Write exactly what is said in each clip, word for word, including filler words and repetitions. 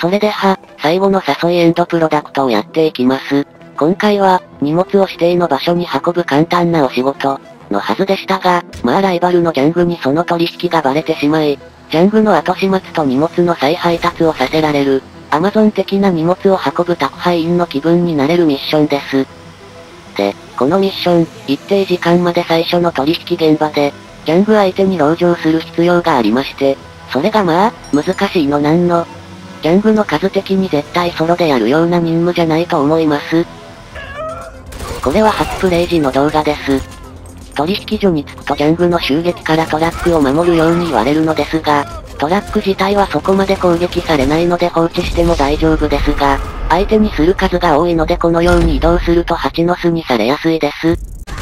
それでは、最後の誘いエンドプロダクトをやっていきます。今回は、荷物を指定の場所に運ぶ簡単なお仕事、のはずでしたが、まあライバルのジャングにその取引がバレてしまい、ジャングの後始末と荷物の再配達をさせられる、アマゾン的な荷物を運ぶ宅配員の気分になれるミッションです。で、このミッション、一定時間まで最初の取引現場で、ジャング相手に籠城する必要がありまして、それがまあ、難しいのなんの。ジャングの数的に絶対ソロでやるような任務じゃないと思います。これは初プレイ時の動画です。取引所に着くとジャングの襲撃からトラックを守るように言われるのですが、トラック自体はそこまで攻撃されないので放置しても大丈夫ですが、相手にする数が多いのでこのように移動すると蜂の巣にされやすいです。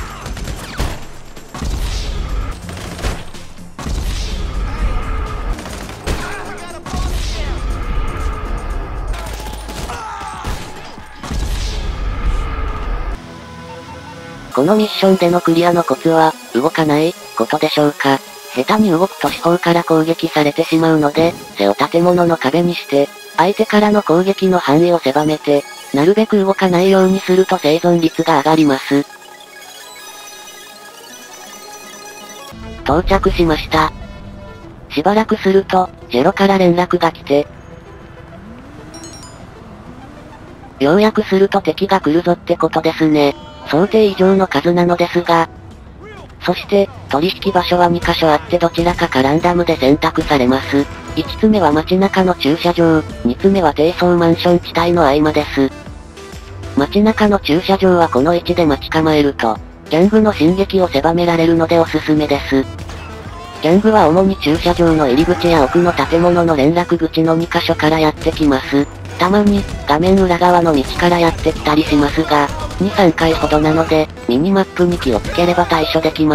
このミッションでのクリアのコツは、動かないことでしょうか。下手に動くと四方から攻撃されてしまうので、背を建物の壁にして、相手からの攻撃の範囲を狭めて、なるべく動かないようにすると生存率が上がります。到着しました。しばらくすると、ジェロから連絡が来て、ようやくすると敵が来るぞってことですね。想定以上の数なのですが、そして、取引場所はにかしょあってどちらかかランダムで選択されます。いつつめは街中の駐車場、につめは低層マンション地帯の合間です。街中の駐車場はこの位置で待ち構えると、ジャングの進撃を狭められるのでおすすめです。ジャングは主に駐車場の入り口や奥の建物の連絡口のにかしょからやってきます。たまに、画面裏側の道からやってきたりしますが、に、さんかいほどなので、ミニマップに気をつければ対処できます。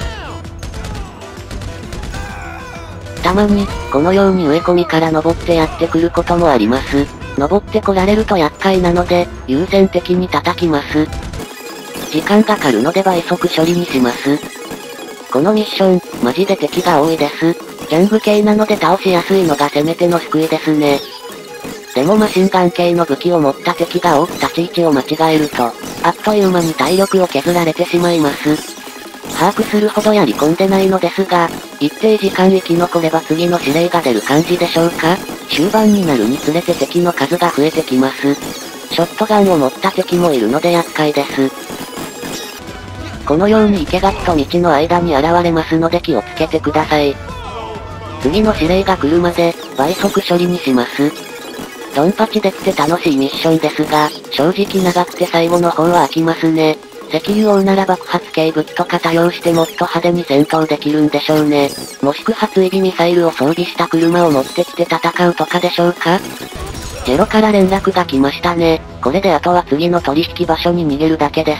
たまに、このように植え込みから登ってやってくることもあります。登ってこられると厄介なので、優先的に叩きます。時間がかかるので倍速処理にします。このミッション、マジで敵が多いです。ジャング系なので倒しやすいのがせめての救いですね。でもマシンガン系の武器を持った敵が多く立ち位置を間違えると、あっという間に体力を削られてしまいます。把握するほどやり込んでないのですが、一定時間生き残れば次の指令が出る感じでしょうか。終盤になるにつれて敵の数が増えてきます。ショットガンを持った敵もいるので厄介です。このように生垣と道の間に現れますので気をつけてください。次の指令が来るまで、倍速処理にします。ドンパチできて楽しいミッションですが、正直長くて最後の方は飽きますね。石油王なら爆発系武器とか多用してもっと派手に戦闘できるんでしょうね。もしくは追尾ミサイルを装備した車を持ってきて戦うとかでしょうか。ジェロから連絡が来ましたね。これであとは次の取引場所に逃げるだけです。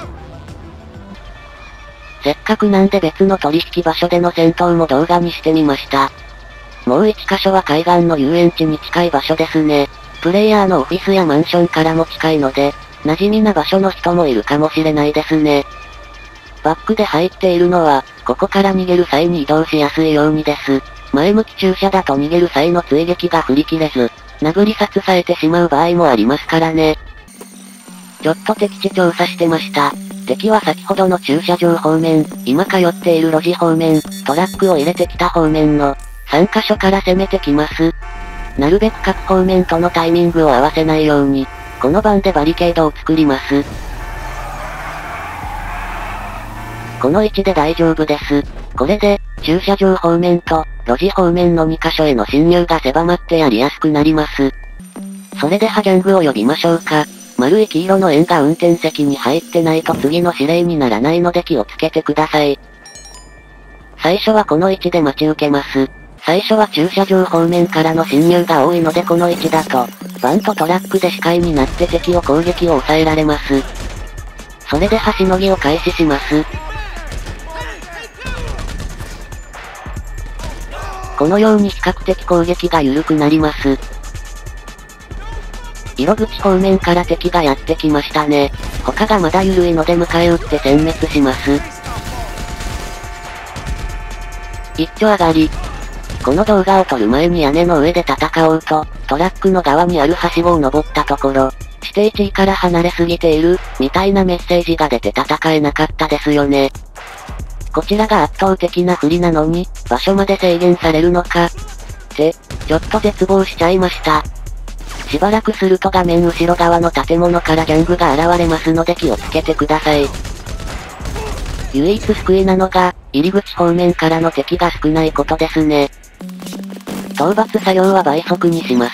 せっかくなんで別の取引場所での戦闘も動画にしてみました。もう一箇所は海岸の遊園地に近い場所ですね。プレイヤーのオフィスやマンションからも近いので、馴染みな場所の人もいるかもしれないですね。バックで入っているのは、ここから逃げる際に移動しやすいようにです。前向き駐車だと逃げる際の追撃が振り切れず、殴り殺されてしまう場合もありますからね。ちょっと敵地調査してました。敵は先ほどの駐車場方面、今通っている路地方面、トラックを入れてきた方面の、さんかしょから攻めてきます。なるべく各方面とのタイミングを合わせないように、この番でバリケードを作ります。この位置で大丈夫です。これで、駐車場方面と、路地方面のにかしょへの侵入が狭まってやりやすくなります。それではジャングを呼びましょうか。丸い黄色の円が運転席に入ってないと次の指令にならないので気をつけてください。最初はこの位置で待ち受けます。最初は駐車場方面からの侵入が多いのでこの位置だと、バンとトラックで視界になって敵を攻撃を抑えられます。それではしのぎを開始します。このように比較的攻撃が緩くなります。色口方面から敵がやってきましたね。他がまだ緩いので迎え撃って殲滅します。一丁上がり。 この動画を撮る前に屋根の上で戦おうと、トラックの側にあるはしごを登ったところ、指定地位から離れすぎている、みたいなメッセージが出て戦えなかったですよね。こちらが圧倒的な不利なのに、場所まで制限されるのか。って、ちょっと絶望しちゃいました。しばらくすると画面後ろ側の建物からギャングが現れますので気をつけてください。唯一救いなのが、入り口方面からの敵が少ないことですね。討伐作業は倍速にします。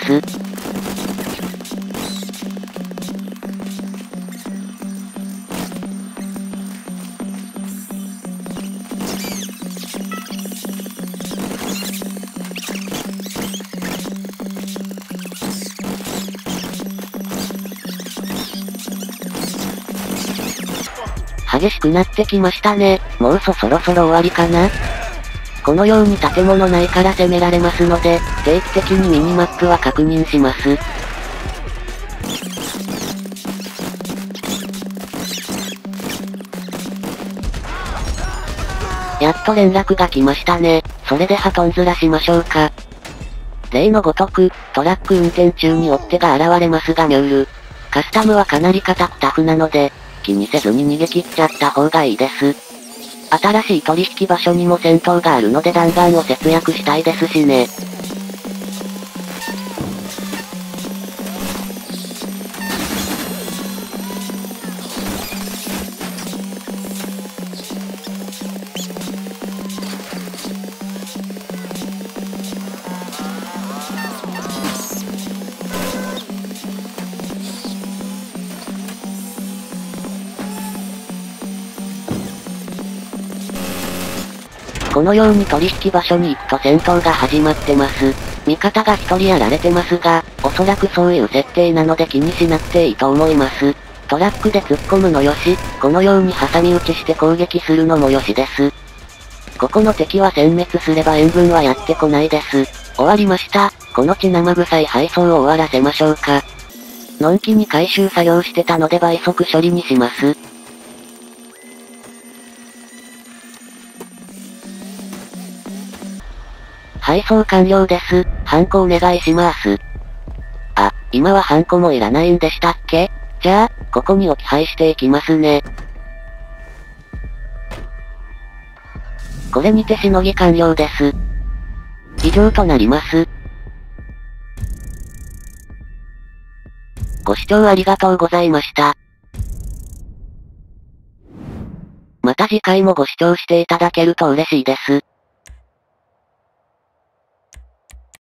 激しくなってきましたね。もうそそろそろ終わりかな。このように建物内から攻められますので、定期的にミニマップは確認します。やっと連絡が来ましたね。それでハトンずらしましょうか。例のごとく、トラック運転中に追っ手が現れますがミュール。カスタムはかなり硬くタフなので、気にせずに逃げ切っちゃった方がいいです。新しい取引場所にも戦闘があるので弾丸を節約したいですしね。このように取引場所に行くと戦闘が始まってます。味方が一人やられてますが、おそらくそういう設定なので気にしなくていいと思います。トラックで突っ込むのよし、このように挟み撃ちして攻撃するのもよしです。ここの敵は殲滅すれば援軍はやってこないです。終わりました。この血生臭い配送を終わらせましょうか。のんきに回収作業してたので倍速処理にします。配送完了です。ハンコお願いします。あ、今はハンコもいらないんでしたっけ？じゃあ、ここに置き配していきますね。これにてしのぎ完了です。以上となります。ご視聴ありがとうございました。また次回もご視聴していただけると嬉しいです。